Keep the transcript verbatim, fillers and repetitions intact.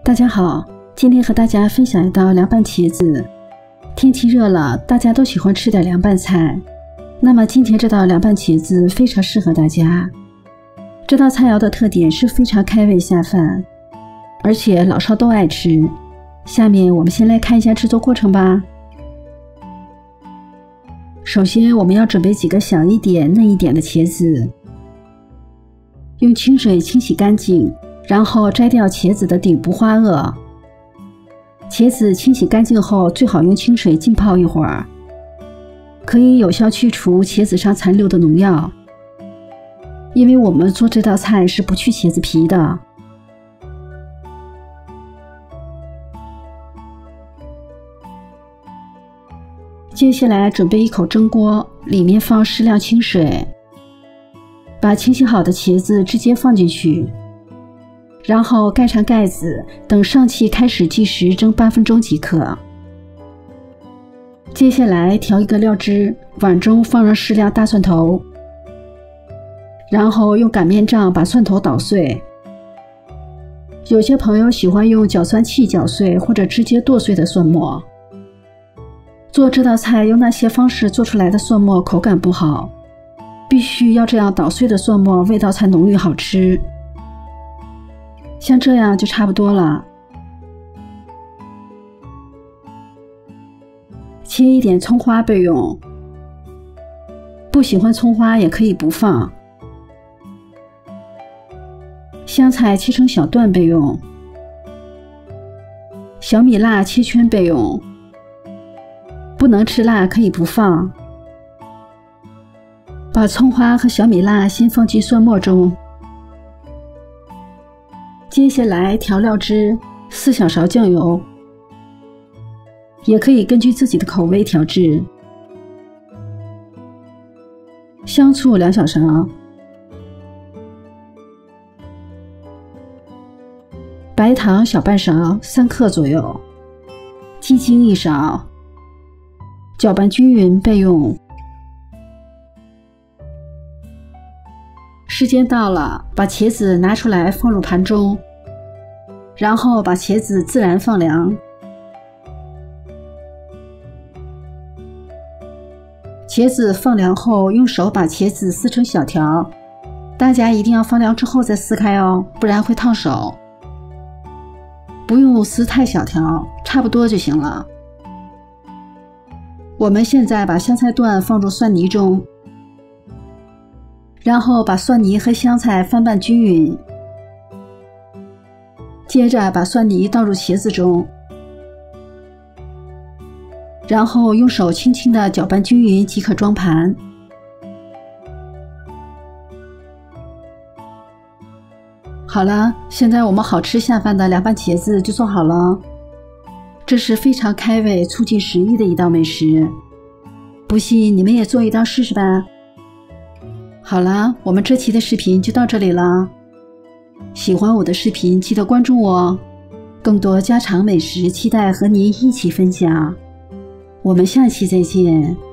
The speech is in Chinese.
大家好，今天和大家分享一道凉拌茄子。天气热了，大家都喜欢吃点凉拌菜，那么今天这道凉拌茄子非常适合大家。这道菜肴的特点是非常开胃下饭，而且老少都爱吃。下面我们先来看一下制作过程吧。首先我们要准备几个小一点嫩一点的茄子，用清水清洗干净，然后摘掉茄子的顶部花萼。茄子清洗干净后，最好用清水浸泡一会儿，可以有效去除茄子上残留的农药。因为我们做这道菜是不去茄子皮的。接下来准备一口蒸锅，里面放适量清水，把清洗好的茄子直接放进去，然后盖上盖子，等上气开始计时蒸八分钟即可。接下来调一个料汁，碗中放上适量大蒜头，然后用擀面杖把蒜头捣碎。有些朋友喜欢用搅蒜器搅碎，或者直接剁碎的蒜末。做这道菜用那些方式做出来的蒜末口感不好，必须要这样捣碎的蒜末，味道才浓郁好吃。像这样就差不多了。切一点葱花备用，不喜欢葱花也可以不放。香菜切成小段备用，小米辣切圈备用，不能吃辣可以不放。把葱花和小米辣先放进蒜末中，接下来调料汁四小勺酱油，也可以根据自己的口味调制。香醋两小勺，白糖小半勺，三克左右，鸡精一勺，搅拌均匀备用。时间到了，把茄子拿出来放入盘中，然后把茄子自然放凉。茄子放凉后，用手把茄子撕成小条，大家一定要放凉之后再撕开哦，不然会烫手。不用撕太小条，差不多就行了。我们现在把香菜段放入蒜泥中，然后把蒜泥和香菜翻拌均匀，接着把蒜泥倒入茄子中，然后用手轻轻地搅拌均匀即可装盘。好了，现在我们好吃下饭的凉拌茄子就做好了。这是非常开胃、促进食欲的一道美食，不信你们也做一道试试吧。好了，我们这期的视频就到这里了。喜欢我的视频记得关注我哦，更多家常美食期待和您一起分享。我们下期再见。